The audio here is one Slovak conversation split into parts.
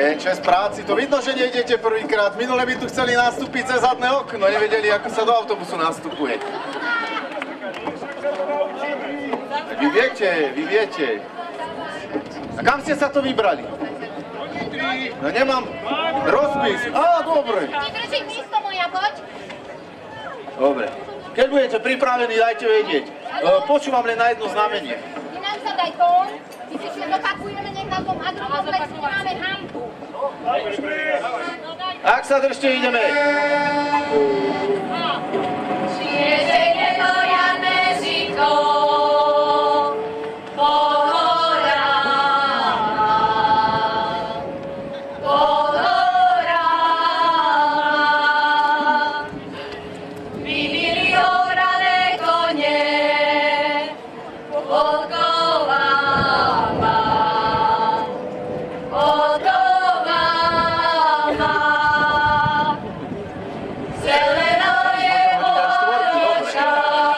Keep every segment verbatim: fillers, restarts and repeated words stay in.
Deň čest práci, to vidno, že nejdete prvýkrát. Minule by tu chceli nastúpiť cez zadné okno, nevedeli, ako sa do autobusu nastupuje. Vy viete, vy viete. A kam ste sa to vybrali? No nemám rozpis. Á, dobre. Ti držím místo moja, poď. Dobre. Keď budete pripravení, dajte vedieť. Počúvam len na jedno znamenie. Ty nám sa daj tón, my si všetko opakujeme, nech na tom agrokomplexu máme hampu. Ak sa držte, ideme. Šiestejte moja meziko, po horách, po horách, vybili orané kone, podkovama, podkovama, zeleno je oča,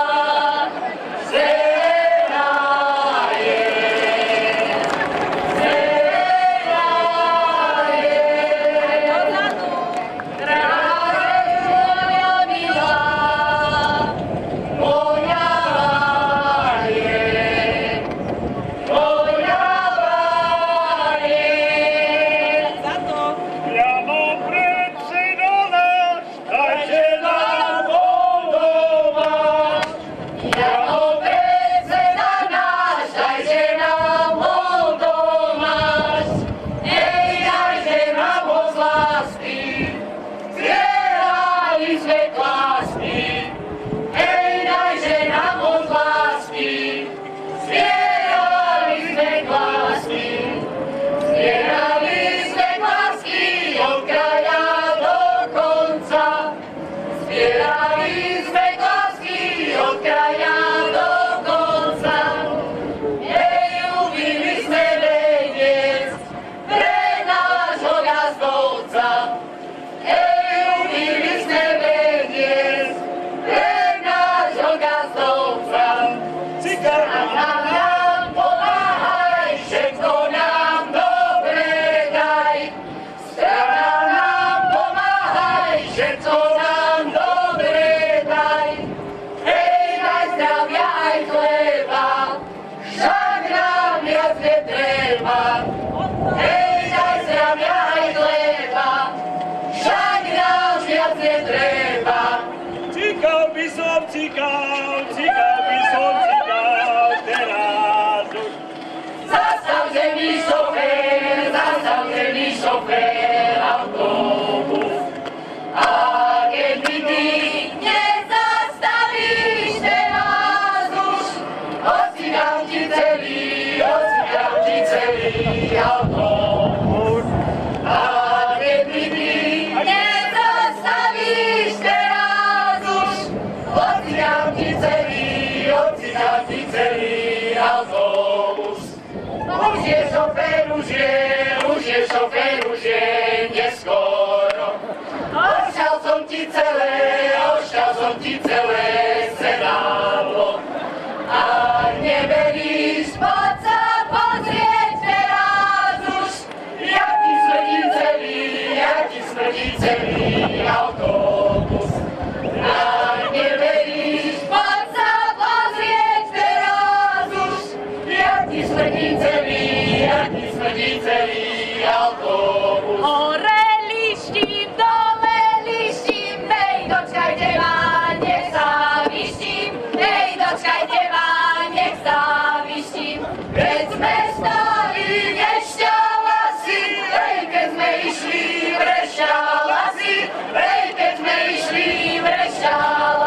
zelena je, zelena je, kráľ moja milá, moja je, moja je. Za to. Priamo predseda náš, dajte nám voľnovať. Jako predseda náš, dajte nám voľnovať. Ej, dajte nám moc lásky, zbierali sme klásky. Ej, dajte nám moc lásky, zbierali sme klásky. Zbierali sme klásky od kraja do konca. Zbierali sme klásky od kraja do konca. Ej, ubili sme veniec pre nášho gazdovca. Ej, ubili sme veniec pre nášho gazdovca. Cigára Nám nám pomáhaj, všetko nám dobre daj. Strana nám pomáhaj, všetko nám dobre daj. Hej, daj zdravia aj chleba, však nám viac netreba. Hej, daj zdravia aj chleba, však nám viac netreba. Cikal by som, cikal, cikal by som, cikal, teraz už. Zastavte mi šofér, zastavte mi šofér autobus. A keď mi ty nezastavíš teraz už, odcikám ti celý, odcikám ti celý autobus. A keď mi ty nezastavíš teraz už, odcikám ti celý, odcikám ti celý autobus. Už je šofér, už je, už je šofér, už je neskoro. Ošťal som ti celé, ošťal som ti celé sedadlo. Ak neveríš, poď sa pozrieť teraz už, jak ti smrdí celý, jak ti smrdí celý autobus. Ak neveríš, poď sa pozrieť teraz už, jak ti smrdí celý, jak ti smrdí celý autobus. Hore lištím, dole lištím, hej, dočkajte ma, nech sa vyštím, hej, dočkajte ma, nech sa vyštím. Keď sme stali nešťalasy, hej, keď sme išli vrešťalasy, hej, keď sme išli vrešťalasy.